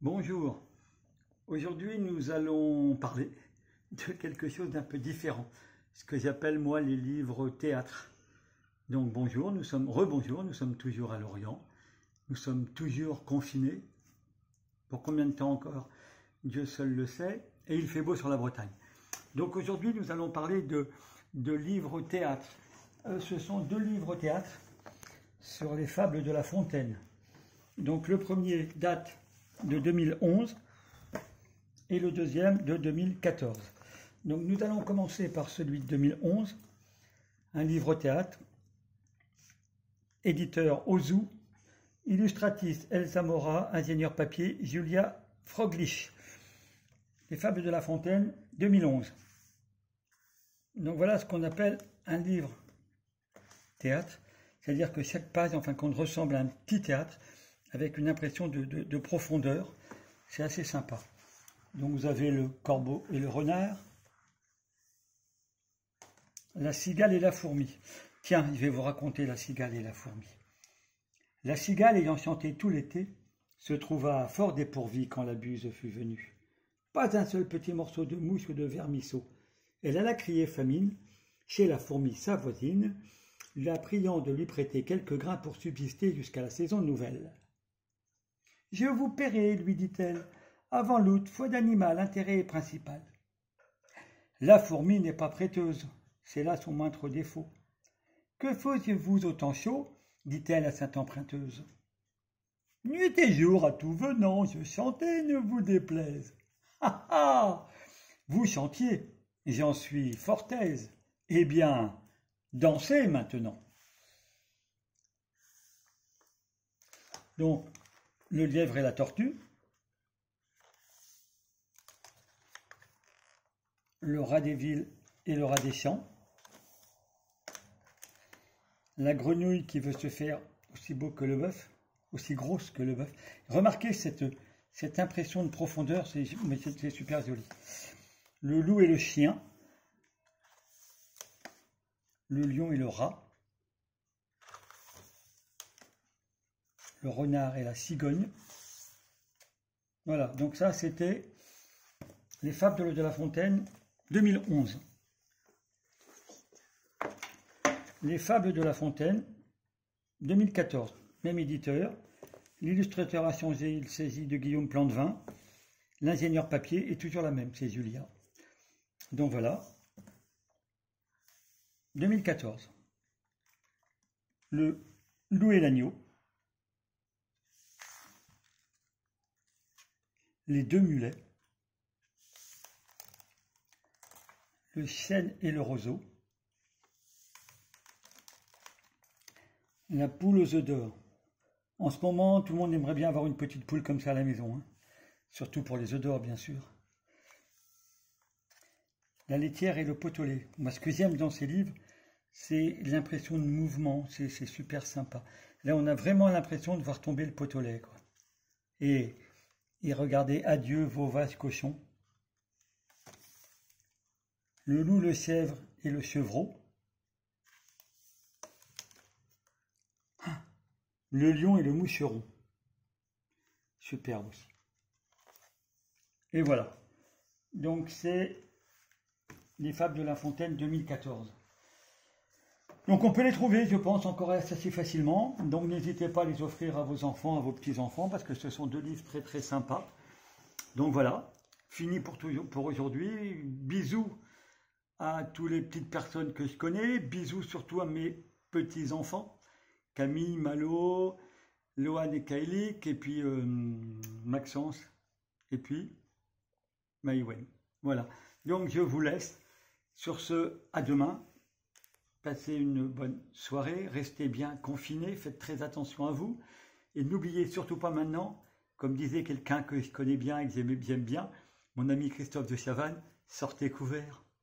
Bonjour, aujourd'hui nous allons parler de quelque chose d'un peu différent, ce que j'appelle moi les livres théâtre. Donc bonjour, rebonjour, nous sommes toujours à Lorient, nous sommes toujours confinés, pour combien de temps encore, Dieu seul le sait, et il fait beau sur la Bretagne. Donc aujourd'hui nous allons parler de livres théâtre. Ce sont deux livres théâtre sur les fables de La Fontaine. Donc le premier date de 2011 et le deuxième de 2014. Donc nous allons commencer par celui de 2011, un livre théâtre, éditeur Ozu, illustratrice Elsa Mora, ingénieur papier Julia Froglich. Les fables de La Fontaine, 2011. Donc voilà ce qu'on appelle un livre théâtre, c'est-à-dire que chaque page, en fin de compte, ressemble à un petit théâtre avec une impression de profondeur. C'est assez sympa. Donc vous avez le corbeau et le renard, la cigale et la fourmi. Tiens, je vais vous raconter la cigale et la fourmi. La cigale, ayant chanté tout l'été, se trouva fort dépourvue quand la buse fut venue. Pas un seul petit morceau de mouche ou de vermisseau. Elle alla crier famine chez la fourmi, sa voisine, la priant de lui prêter quelques grains pour subsister jusqu'à la saison nouvelle. « Je vous paierai, lui dit-elle, avant l'août, foi d'animal, intérêt principal. » La fourmi n'est pas prêteuse, c'est là son moindre défaut. « Que faisiez-vous au temps chaud ?» dit-elle à sainte emprunteuse. « Nuit et jour, à tout venant, je chantais, ne vous déplaise. »« Ah ah ! Vous chantiez, j'en suis fort aise. Eh bien, dansez maintenant. » Donc, le lièvre et la tortue, le rat des villes et le rat des champs, la grenouille qui veut se faire aussi beau que le bœuf, aussi grosse que le bœuf. Remarquez cette impression de profondeur, c'est super joli. Le loup et le chien, le lion et le rat, le renard et la cigogne. Voilà, donc ça c'était les fables de La Fontaine 2011. Les fables de La Fontaine 2014, même éditeur. L'illustrateur a changé, il s'agit de Guillaume Plantevin. L'ingénieur papier est toujours la même, c'est Julia. Donc voilà. 2014. Le loup et l'agneau. Les deux mulets. Le chêne et le roseau. La poule aux œufs d'or. En ce moment, tout le monde aimerait bien avoir une petite poule comme ça à la maison, hein. Surtout pour les œufs d'or, bien sûr. La laitière et le pot au lait. Moi, ce que j'aime dans ces livres, c'est l'impression de mouvement, c'est super sympa. Là, on a vraiment l'impression de voir tomber le pot au lait, quoi. Et regardez, adieu vos vaches cochons. Le loup, le chèvre et le chevreau. Le lion et le moucheron. Superbe aussi. Et voilà. Donc c'est les fables de La Fontaine 2014. Donc on peut les trouver, je pense, encore assez facilement. Donc n'hésitez pas à les offrir à vos enfants, à vos petits-enfants, parce que ce sont deux livres très très sympas. Donc voilà, fini pour aujourd'hui. Bisous à toutes les petites personnes que je connais. Bisous surtout à mes petits-enfants. Camille, Malo, Lohan et Kailik, et puis Maxence, et puis Maïwen. Voilà. Donc je vous laisse. Sur ce, à demain. Passez une bonne soirée. Restez bien confinés. Faites très attention à vous. Et n'oubliez surtout pas maintenant, comme disait quelqu'un que je connais bien et que j'aime bien, mon ami Christophe de Chavannes, sortez couverts.